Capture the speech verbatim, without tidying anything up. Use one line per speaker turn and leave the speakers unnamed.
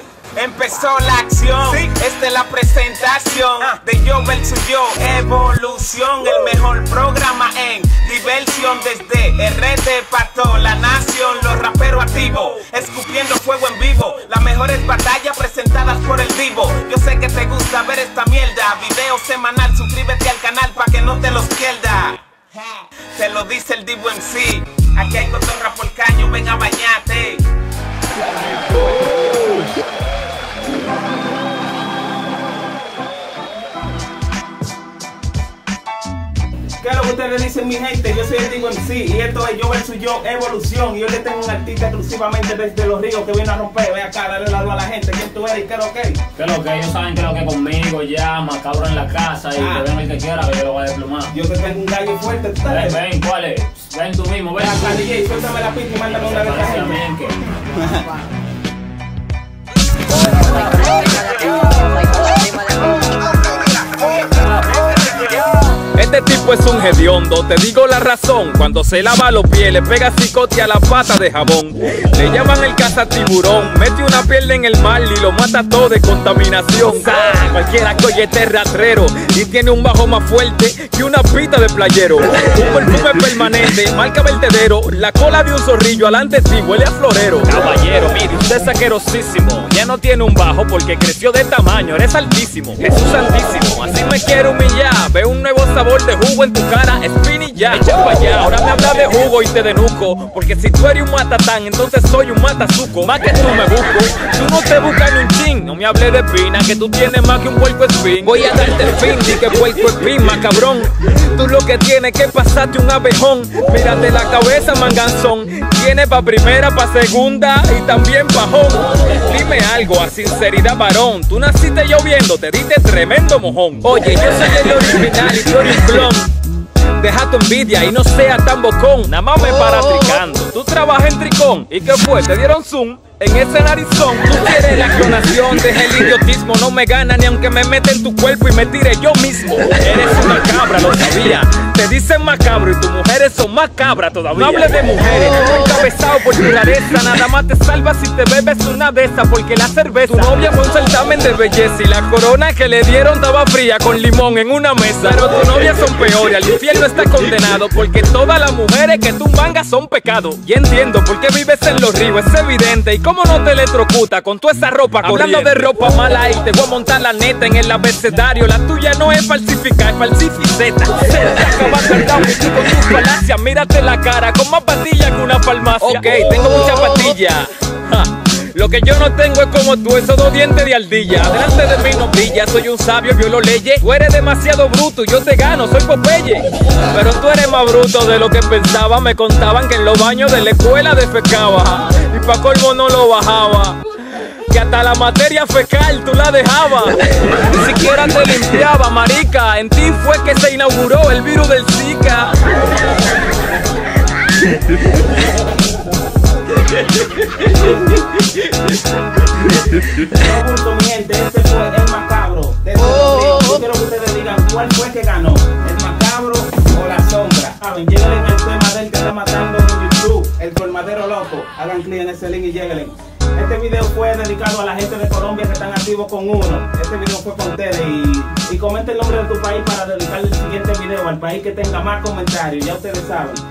Empezó la acción, ¿sí? Esta es la presentación ah. de Yo versus Yo, Evolución, el mejor programa en diversión desde R T para toda la nación. Los raperos activos, escupiendo fuego en vivo, las mejores batallas presentadas por el Divo. Yo sé que te gusta ver esta mierda, video semanal, suscríbete al canal para que no te los pierdas. Te lo dice el Divo M C, aquí hay cotorra por caño, ven a bañarte. ¿Qué es lo que ustedes dicen, mi gente? Yo soy el Divo M C y esto es Yo versus Yo, Evolución. Y hoy le tengo un artista exclusivamente desde Los Ríos que viene a romper. Ve acá, dale la luz a la gente. ¿Quién tú eres y qué es lo que?
¿Qué es lo que? Ellos saben que es lo que conmigo, ya, macabro en la casa y ah. que ven el que quiera que yo lo voy a desplumar.
Yo te tengo un gallo fuerte, ¿tú sabes?
Ven, ven, ¿cuál es? Ven tú mismo, ven.
Ven acá, D J, suéltame la pista y mándame una de esta gente.
Este tipo es un hediondo, te digo la razón. Cuando se lava los pies le pega cicote a la pata de jabón. Le llaman el cazatiburón, mete una pierna en el mar y lo mata todo de contaminación. Ah, cualquiera que oye este rastrero y tiene un bajo más fuerte que una pita de playero. Un perfume permanente, marca vertedero, la cola de un zorrillo alante ti huele a florero. Caballero, mire, usted es saquerosísimo, ya no tiene un bajo porque creció de tamaño, eres altísimo. Jesús santísimo, así me quiere humillar, ve un nuevo sabor de jugo en tu cara, spin ya, echa pa' allá. Ahora me habla de jugo y te denuco, porque si tú eres un matatán, entonces soy un matazuco. Más que tú me busco, tú no te buscas ni un chin. No me hables de espina, que tú tienes más que un puerco espín. Voy a darte el fin, di que puerco espín, más cabrón. Tú lo que tienes que pasarte un abejón. Mírate la cabeza, manganzón. Tienes pa' primera, pa' segunda y también pajón. Dime algo a sinceridad, varón. Tú naciste lloviendo, te diste tremendo mojón. Oye, yo soy el original y tú eres un clon. Deja tu envidia y no seas tan bocón. Nada más me para tricando. Tú trabajas en tricón. ¿Y qué fue? ¿Te dieron zoom? En ese narizón, tú quieres la clonación, deja el idiotismo. No me gana ni aunque me meta en tu cuerpo y me tire yo mismo. Eres una cabra, lo sabía. Te dicen macabro y tus mujeres son más cabras todavía. No hables de mujeres, encabezado por tu rareza. Nada más te salvas si te bebes una de esas, porque la cerveza. Tu novia fue un certamen de belleza y la corona que le dieron estaba fría con limón en una mesa. Pero tus novias son peores, al infierno está condenado, porque todas las mujeres que tú mangas son pecado. Y entiendo por qué vives en Los Ríos, es evidente. Y cómo no te electrocuta con toda esa ropa corriente. Hablando de ropa mala y te voy a montar la neta en el abecedario. La tuya no es falsificar, es falsificeta. Te acabas cargado y tú con tus falacias. Mírate la cara con más pastillas que una farmacia. Ok, tengo muchas pastillas. Ja. Lo que yo no tengo es como tú, esos dos dientes de ardilla. Delante de mí no brilla, soy un sabio, violo leyes. Tú eres demasiado bruto, yo te gano, soy Popeye. Pero tú eres más bruto de lo que pensaba. Me contaban que en los baños de la escuela defecaba y pa' colmo no lo bajaba, que hasta la materia fecal tú la dejabas. Ni siquiera te limpiaba, marica. En ti fue que se inauguró el virus del Zika.
No bulto, mi gente, este fue el macabro. Desde oh, Yo quiero que ustedes digan cuál fue que ganó, el macabro o la sombra. Saben, lléguenle al tema del que está matando en YouTube, el colmadero loco. Hagan clic en ese link y lléguenle. Este video fue dedicado a la gente de Colombia que están activos con uno. Este video fue con ustedes y, y comenta el nombre de tu país para dedicarle el siguiente video al país que tenga más comentarios. Ya ustedes saben.